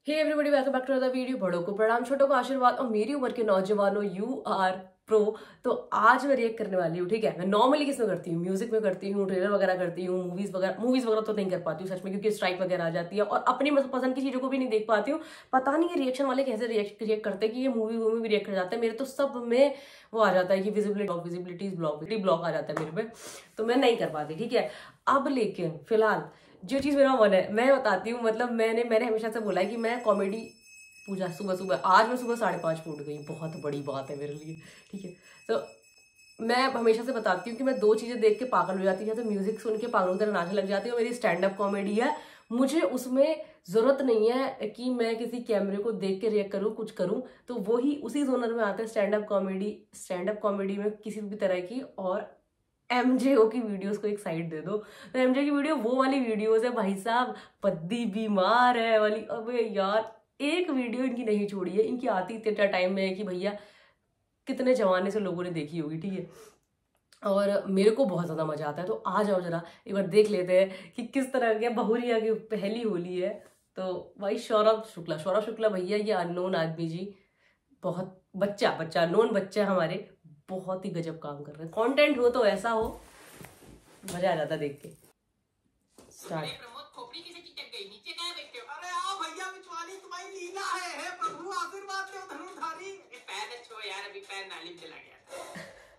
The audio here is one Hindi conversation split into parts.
Hey everybody, welcome back to another video. बड़ों को प्रणाम, छोटों को आशीर्वाद और मेरी उम्र के नौजवानों यू आर प्रो। तो आज मैं रिएक्ट करने वाली हूँ, ठीक है। मैं नॉर्मली किसमें करती हूँ, म्यूजिक में करती हूँ, ट्रेलर वगैरह करती हूँ, मूवीज वगैरह तो नहीं कर पाती हूँ सच में, क्योंकि स्ट्राइक वगैरह आ जाती है और अपनी पसंद की चीजों को भी नहीं देख पाती हूँ। पता नहीं ये रिएक्शन वाले कैसे रिएक्ट करते हैं कि ये मूवी भी रिएक्ट कर जाते हैं। मेरे तो सब में वो आ जाता है कि विजिबिलिटी ब्लॉक आ जाता है मेरे पे, तो मैं नहीं कर पाती, ठीक है। अब लेकिन फिलहाल जो चीज मेरा मन है मैं बताती हूँ। मतलब मैंने हमेशा से बोला है कि मैं कॉमेडी पूजा सुबह आज मैं सुबह 5:30 पे उठ गई, बहुत बड़ी बात है मेरे लिए, ठीक है। तो मैं हमेशा से बताती हूँ कि मैं दो चीजें देख के पागल हो जाती हूँ, या तो म्यूजिक सुन के पागलों की तरह नाचने लग जाती हूँ। मेरी स्टैंड अप कॉमेडी है, मुझे उसमें जरूरत नहीं है कि मैं किसी कैमरे को देख के रिएक्ट करूँ, कुछ करूँ। तो वही उसी जोनर में आते हैं स्टैंड अप कॉमेडी में किसी भी तरह की। और एमजेओ की वीडियोस को एक साइड दे दो, तो एमजे की वीडियो वो वाली वीडियोस है भाई साहब, पद्दी बीमार है वाली। अबे यार, एक वीडियो इनकी नहीं छोड़ी है। इनकी आती इतना टाइम में है कि भैया कितने जमाने से लोगों ने देखी होगी, ठीक है। और मेरे को बहुत ज्यादा मजा आता है। तो आ जाओ जरा एक बार देख लेते हैं कि किस तरह के बहुरिया की पहली होली है। तो भाई सौरभ शुक्ला भैया, ये अननोन आदमी जी, बहुत बच्चा नॉन बच्चा हमारे, बहुत ही गजब काम कर रहे हैं। कंटेंट हो तो ऐसा हो, मजा आ जाता देख के। स्टार्ट। प्रमोद खोपड़ी किसे चिटक गई, नीचे क्या बैठे हो? अरे आओ भैया, बिचवाली तुम्हारी लीला है। हे प्रभु आशीर्वाद दो धनुर्धारी। ये पैर छो यार, अभी पैर नाली में चला गया था।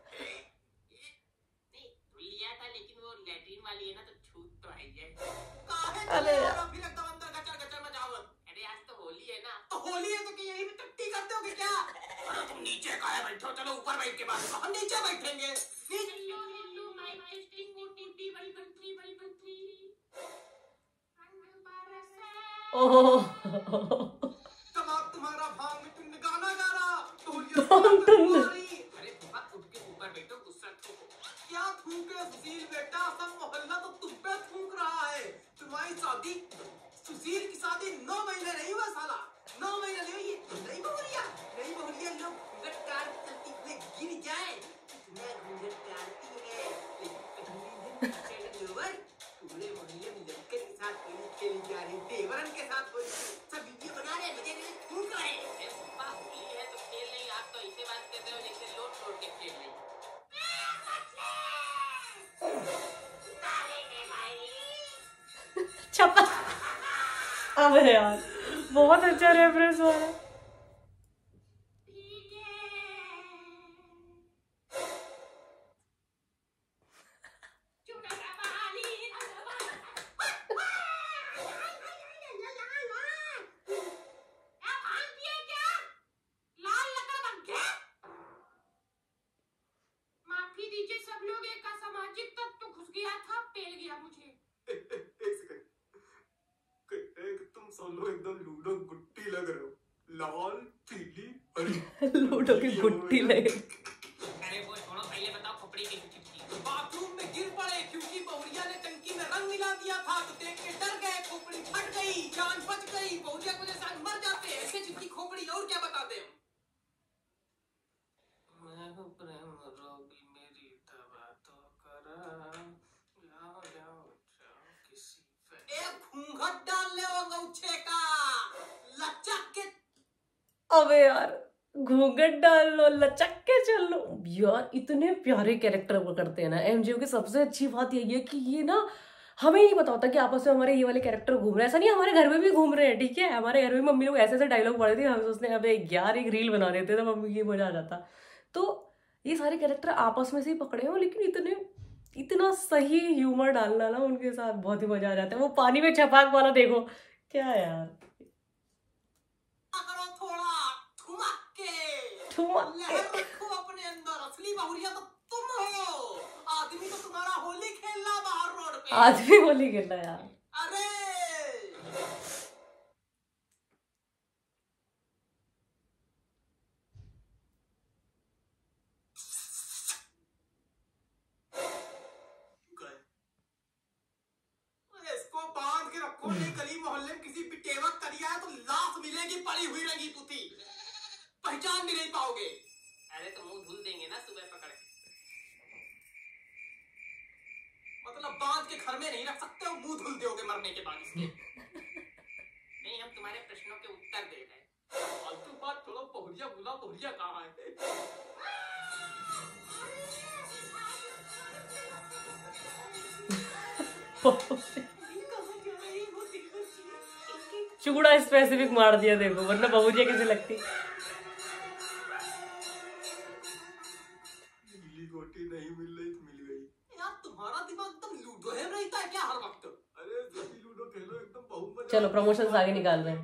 नहीं लिया था, लेकिन वो लैट्रिन वाली है ना, तो छूट तो आई है। काहे चले यार, फिर एकदम अंदर गचर गचर मचाओ। अरे आज तो होली है ना। तो होली है तो कि यही में टट्टी करते हो कि क्या? अरे तुम नीचे काहे बैठो, चलो ऊपर बैठ के बात करो। हम नीचे बैठेंगे। हेलो माइक टेस्टिंग, ओटीटी वाली कंट्री। ओह तुम्हारा भांग में टुन गाना गा रहा। अरे बाबा उठ के ऊपर बैठो, गुस्सा थूको। क्या थूके सुशील बेटा, सब मोहल्ला तो तुम पे थूक रहा है। तुम्हारी शादी, सुशील की शादी 9 महीने नहीं हुआ साला, 9 महीने नहीं हुई। नहीं बहुरिया लोग घूंघट काट चलती हुए गिर जाए, मैं घूंघट काटती है लेकिन पूरे मोहल्ले में लड़के के साथ होली खेली जा रही, देवरन के साथ होली, सब वीडियो बना रहे, मजे में थूक रहे। होली है तो खेल नहीं, आप तो ऐसे बात करते हो जैसे लोट तोड़ के खेल नहीं। छपा। अबे यार, बहुत अच्छा रेफरेंस हो रहा है। सब लोग, एक असामाजिक तत्व घुस गया था, पेल गया मुझे। एक सेकंड, तुम सब लोग एकदम लूडो गुट्टी लग रहे हो, लाल पीली हरी। लूडो की गुट्टी लगे। अरे वो छोड़ो, पहले बताओ खोपड़ी कैसे चिपकी? बाथरूम में गिर पड़े क्योंकि बहुरिया ने टंकी में रंग मिला दिया था, तो देख के डर गए, खोपड़ी फट गई, जान बच गई। बहुरिया को जैसा मर जाते हैं ऐसे चिपकी खोपड़ी, और क्या बताते हैं। मैं हूँ प्रेम रोगी, मेरी दवा तो करा। जाओ किसी पे एक घूंघट डाल ले वो गौछे का, लचक के। अबे यार, घूंघट डाल लो, लचक के चल लो। यार इतने प्यारे कैरेक्टर वो करते हैं ना एमजेओ की। सबसे अच्छी बात यही है कि ये ना, हमें नहीं पता होता कि आपस में हमारे ये वाले कैरेक्टर घूम रहे हैं। ऐसा नहीं, हमारे घर में भी घूम रहे हैं, ठीक है। हमारे घर में मम्मी लोग ऐसे ऐसे डायलॉग पढ़े थे, हम सोचते हैं अबे यार एक रील बना देते तो मम्मी ये मजा आ जाता। तो ये सारे कैरेक्टर आपस में से ही पकड़े हो, लेकिन इतना सही ह्यूमर डालना ना उनके साथ, बहुत ही मजा आ जाता है। वो पानी में छपाक वाला देखो, क्या यार। अपने अंदर असली बहुरिया तो तुम हो। आदमी तो तुम्हारा होली खेलना बाहर रोड पे, आदमी होली खेलना यार। अरे इसको बांध के रखो, नहीं गली मोहल्ले में किसी पिटेवक करिया है तो लाश मिलेगी पड़ी हुई रंगी पुती, पहचान भी नहीं पाओगे। अरे तो मुंह धुल देंगे ना सुबह पकड़ के। मतलब बांध के घर में नहीं रख सकते हो, मुंह धुल दोगे मरने के बाद इसके। नहीं हम तुम्हारे प्रश्नों के उत्तर दे रहे हैं। फालतू बात छोड़ो, बहुरिया बुला, बहुरिया कहाँ है? चूड़ा स्पेसिफिक मार दिया देखो, वरना बहुरिया कैसे लगती। नीली गोटी नहीं मिल रही तो मिल गई। यार तुम्हारा दिमाग एकदम लूडो है रहता है क्या हर वक्त? अरे जब भी लूडो खेलो एकदम बहुत मजा। चलो प्रमोशन आगे निकाल रहे हैं।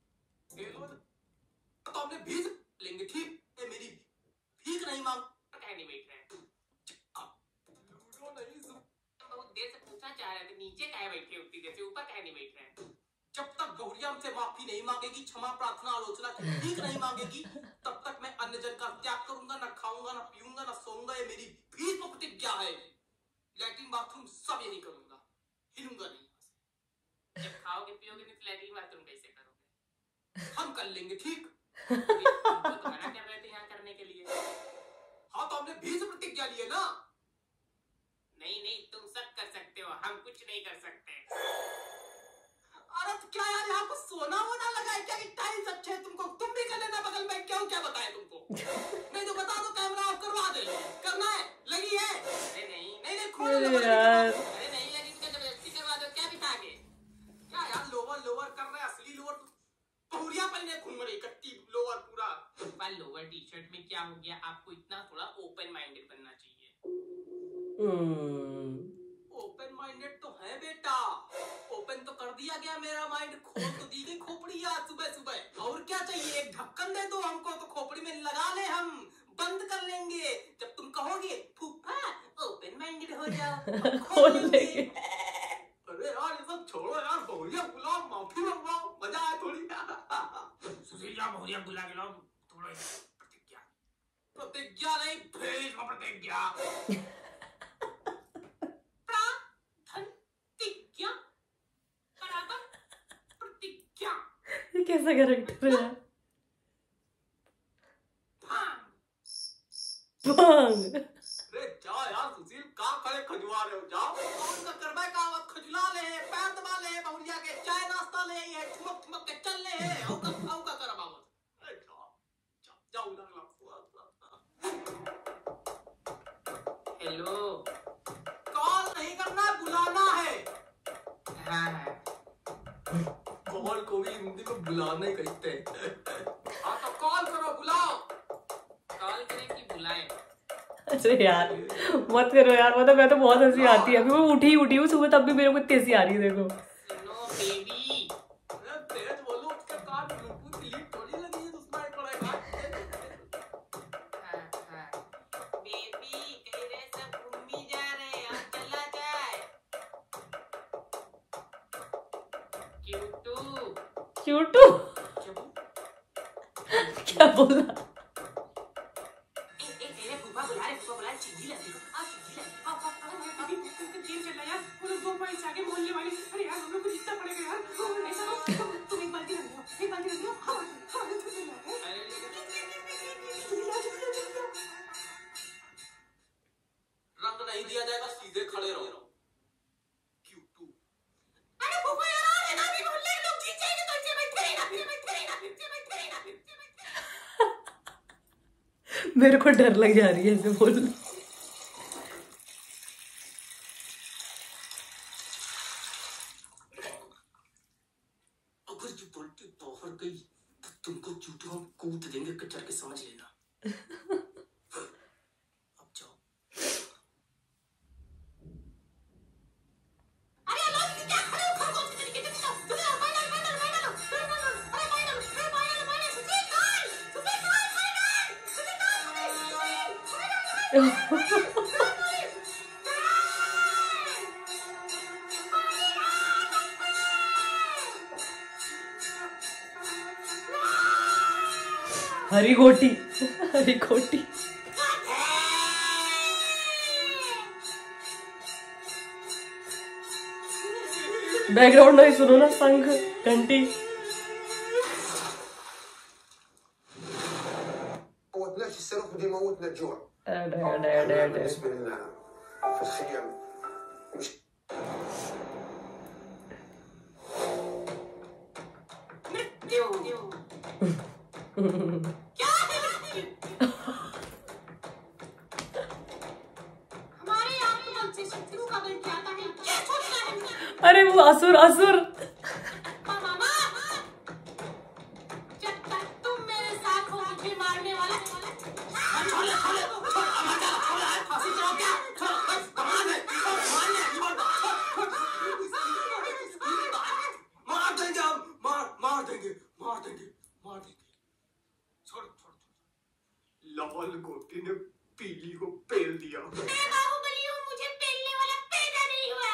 तो हमने भीख लेंगे, ठीक है? मेरी भीख नहीं मांग कहने बैठ रहे हैं। लूडो नहीं, बहुत देर से पूछना चाह रहे थे नीचे काहे बैठे, उतनी देर से ऊपर कहने बैठ रहे हैं। जब तक बहुरिया हमसे माफी नहीं मांगेगी, क्षमा प्रार्थना आलोचना की भीख नहीं मांगेगी, तब तक मैं अन्य जन का त्याग करूंगा, ना खाऊंगा, ना पीऊंगा, ना सोऊंगा। ये मेरी भीख और प्रतिज्ञा है। लैट्रिन बाथरूम सब यही करूंगा, हिलूंगा नहीं। जब खाओगे पियोगे नहीं तो लैट्रिन बाथरूम कैसे करोगे? हम कर लेंगे, ठीक? तो मना कर रहे थे यहाँ करने के लिए। हाँ तो हमने भीख प्रतिज्ञा ली है ना। नहीं नहीं, तुम सब कर सकते हो, हम कुछ नहीं कर सकते। अरे तो क्या यार, यहाँ को सोना वोना लगा है क्या? टाइल्स अच्छे है तुमको, तुम भी कर लेना बगल में। क्यों, क्या बताए तुमको? नहीं तो बता दो, कैमरा ऑफ करवा दे। करना है, लगी है? अरे नहीं नहीं नहीं, खोल दो। अरे नहीं लगी तो जबरदस्ती करवा दो, क्या बिठा के? क्या यार, लोअर लोअर कर रहे, असली लोअर बहुरिया पहने घूम रही, कट्टी लोअर पूरा। लोअर टी शर्ट में क्या हो गया? आपको इतना थोड़ा ओपन माइंडेड बनना चाहिए। ओपन माइंडेड तो है बेटा, ओपन तो कर दिया गया मेरा माइंड, खोल तो दी गई खोपड़ी आज सुबह सुबह। और क्या चाहिए? एक ढक्कन दे दो हमको तो खोपड़ी में लगा ले, हम बंद कर लेंगे। जब तुम कहोगे फूफा ओपन माइंडेड हो जाओ, खोल लेंगे। अरे यार ये सब छोड़ो यार, बहुरिया बुलाओ, माफी मंगवाओ, मजा आए थोड़ी। सुशील जा, बहुरिया बुला के लाओ थोड़ा। प्रतिज्ञा प्रतिज्ञा नहीं, भेज प्रतिज्ञा। कैसा कैरेक्टर है? अरे जाओ यार सुशील, कहाँ खड़े खजुआ रहे हो? जाओ और ना करवाए का मत, खजुला ले, पैर दबा ले, बहुरिया के चाय नाश्ता ले, ये ठुमक ठुमक के चल ले, औ का करवा मत। अरे जाओ जाओ जाओ ना। हेलो, कॉल नहीं करना, बुलाना है। हाँ कॉल को भी हिंदी में बुलाना ही कहते हैं। हाँ तो कॉल करो, बुलाओ। कॉल करें कि बुलाएं? अरे यार मत करो यार, मतलब मैं तो बहुत हंसी आती है। अभी मैं उठी हूँ सुबह, तब भी मेरे को इतनी हंसी आ रही है। देखो सुनो बेबी, अरे तेज बोलो, उसके कान ब्लूटूथ लीड थोड़ी लगी है, उसमें पड़ेगा। हाँ बेबी कह रहे सब घूमी जा रहे हैं, अब चला जाए। क्यूटू क्यूटू क्या बोला? रंग नहीं दिया जाएगा, सीधे खड़े रहो। क्यूटू अरे फूफा यार, है ना भी मोहल्ले के लोग जीत जाएंगे तो ऐसे बैठे रहना, फिर बैठे रहना, फिर बैठे रहना, फिर बैठे रहना। मेरे को डर लग जा रही है ऐसे बोलने। अगर जो पलटी बाहर गई तो तुमको चूटू हम कूट देंगे, कचर के समझ लेना। अब जाओ। अरे लोग क्या खड़े हो खरगोश की तरीके से? तुम्हें फाइनल फाइनल फाइनल अरे final Sushil call, Sushil call final, Sushil call हरी गोटी हरी गोटी। बैकग्राउंड में सुनो ना, शंख घंटी। هو تلاقي الصاروخ بده يموتنا الجوع. بالنسبة لنا في الخيام مش क्यों क्या हमारे आत्मा से शत्रु का बल क्या है, क्या सोचना है? अरे वो असुर असुर मामा, जब तक तुम मेरे साथ हो मुझे मारने वाला मार देंगे। छोड़ लाल गोटी ने पीली को पेल दिया। मैं बाहुबली हूँ, मुझे पेलने वाला पैदा नहीं हुआ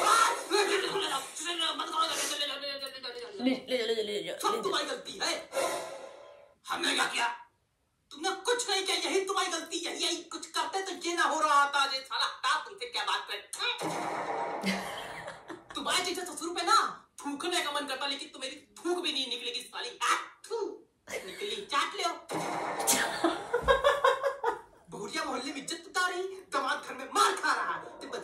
है। सब तुम्हारी गलती है। हमने क्या किया? तुमने कुछ नहीं किया, यही तुम्हारी गलती है। यही कुछ करते तो ये ना हो रहा था। ये साला तुमसे क्या बात करे। तुम्हारे जैसे ससुर पे ना थूकने का मन करता, लेकिन तुम्हारी थूक भी नहीं निकलेगी साली। निकली, चाट ले। बहुरिया मोहल्ले में इज्जत बता रही, दामाद घर में मार खा रहा।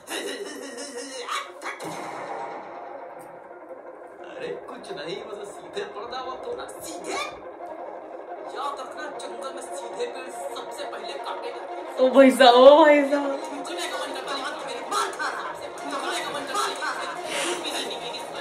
अरे कुछ नहीं, बस सीधे पड़ता हुआ तो ना। सीधे याद रखना, जंगल में सीधे पेड़ सबसे पहले काटेगा। ओ भाई साहब, ओ भाई साहब, थूकने का मन करता, मेरे मार खा रहा। थूकने का मन करता, निकलेगी साली।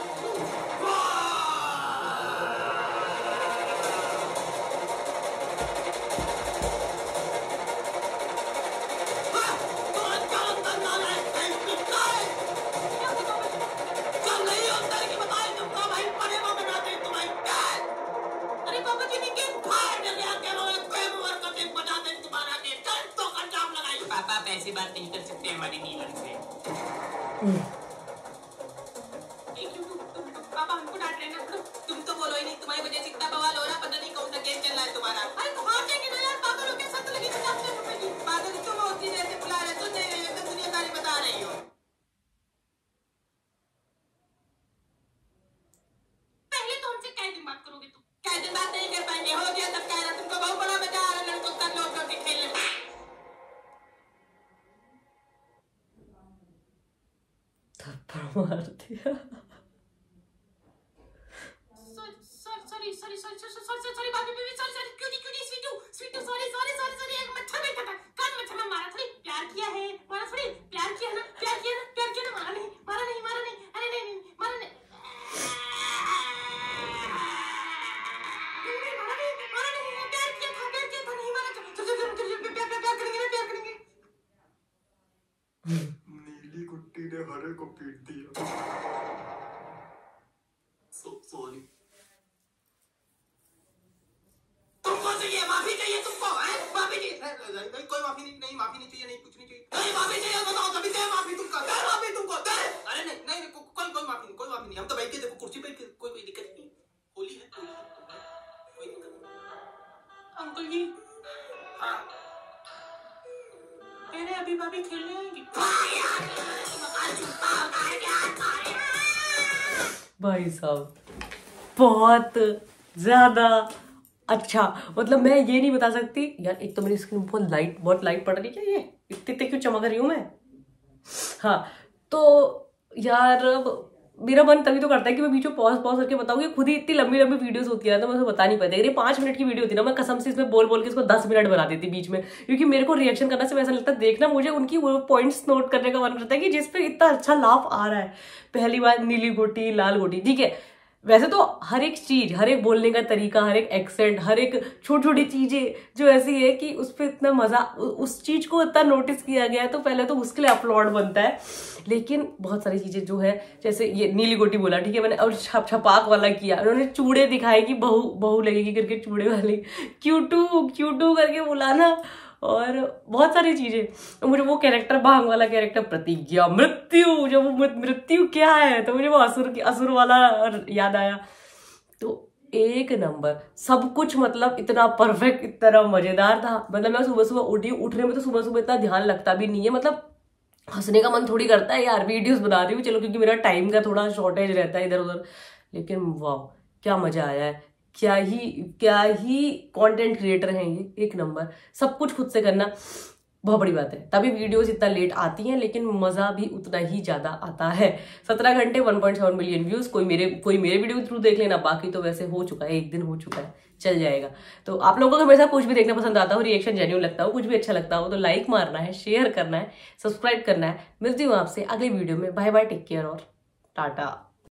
ऐसी बात नहीं कर सकते हमारी नीलम से। पापा हमको डांट रहे ना, तुम तो बोलो ही नहीं। तुम्हारी वजह से इतना बवाल हो रहा, पता नहीं कौन सा गेम चल रहा है तुम्हारा। अरे तो हार जाएंगे ना यार, पागलों के साथ लगी 50 रुपए की। पागल तुम होती जैसे बुला रहे, तो दे रही हो, तो दुनियादारी बता रही हो। पहले तो हमसे क्या दिन बात करोगे तुम? क्या दिन बात नहीं कर पाएंगे? हो गया तब कह रहा, तुमको बहुत बड़ा मजा आ रहा है लड़कों का लोग के खेलने। थप्पड़ मार दिया। Sorry baby baby, sorry cutie स्वीटू सॉरी एक मच्छर बैठा था, कान मच्छर में मारा। थोड़ी प्यार किया है, मारा थोड़ी। प्यार किया ना, मारा नहीं, अरे नहीं मारा नहीं। मारा नहीं, प्यार किया था, नहीं मारा। चल प्यार करेंगे। नीली गुट्टी ने हरे को पीट दिया। सॉरी। तुमको चाहिए माफी, चाहिए तुमको? है माफी नहीं, कोई माफी नहीं, माफी नहीं चाहिए, नहीं कुछ नहीं चाहिए। नहीं माफी चाहिए, बताओ तभी दे माफी तुमको। दे माफी तुमको, दे। अरे नहीं कोई माफी नहीं। हम तो बैठ के देखो, कुर्सी पे कोई दिक्कत नहीं। होली है, कोई दिक्कत नहीं। अंकल जी, हाँ मेरे अभी भाभी खेलने आएंगी। भाई साहब, बहुत ज्यादा अच्छा। मतलब मैं ये नहीं बता सकती यार, एक तो मेरी स्किन बहुत लाइट पड़ रही है। ये इतने क्यों चमक रही हूँ मैं? हाँ तो यार मेरा मन तभी तो करता है कि मैं बीच में पॉज करके बताऊँ। खुद ही इतनी लंबी वीडियोस होती है तो मैं बता नहीं पाती। अगर ये 5 मिनट की वीडियो होती ना, मैं कसम से इसमें बोल के इसको 10 मिनट बना देती बीच में, क्योंकि मेरे को रिएक्शन करना से वैसा लगता है, देखना मुझे उनकी वो पॉइंट्स नोट करने का मन करता है कि जिस पे इतना अच्छा लाभ आ रहा है। पहली बार नीली गोटी लाल गोटी, ठीक है, वैसे तो हर एक चीज, हर एक बोलने का तरीका, हर एक एक्सेंट, हर एक छोटी चीजें जो ऐसी है कि उस पर इतना मजा, उस चीज को इतना नोटिस किया गया है, तो पहले तो उसके लिए अपलॉड बनता है। लेकिन बहुत सारी चीजें जो है, जैसे ये नीली गोटी बोला, ठीक है, मैंने और छपाक वाला किया, उन्होंने चूड़े दिखाए कि बहू लगेगी करके, चूड़े वाली क्यूटू करके बोला ना, और बहुत सारी चीजें। मुझे वो कैरेक्टर, भांग वाला कैरेक्टर, प्रतिज्ञा मृत्यु, जब वो मृत्यु क्या है तो मुझे वो असुर वाला याद आया। तो एक नंबर सब कुछ, मतलब इतना परफेक्ट, इतना मजेदार था। मतलब मैं सुबह उठने में तो सुबह इतना ध्यान लगता भी नहीं है। मतलब हंसने का मन थोड़ी करता है यार, वीडियोस बना रही हूँ चलो, क्योंकि मेरा टाइम का थोड़ा शॉर्टेज रहता है इधर उधर, लेकिन वाह क्या मजा आया है। क्या ही कंटेंट क्रिएटर हैं ये, एक नंबर। सब कुछ खुद से करना, बहुत बड़ी बात है। तभी वीडियोस इतना लेट आती हैं, लेकिन मजा भी उतना ही ज्यादा आता है। 17 घंटे 1.7 मिलियन व्यूज। कोई मेरे वीडियो के थ्रू देख लेना, बाकी तो वैसे हो चुका है, एक दिन हो चुका है, चल जाएगा। तो आप लोगों को हमेशा कुछ भी देखना पसंद आता हो, रिएक्शन जेन्युइन लगता हो, कुछ भी अच्छा लगता हो, तो लाइक मारना है, शेयर करना है, सब्सक्राइब करना है। मिलती हूँ आपसे अगले वीडियो में। बाय बाय, टेक केयर और टाटा।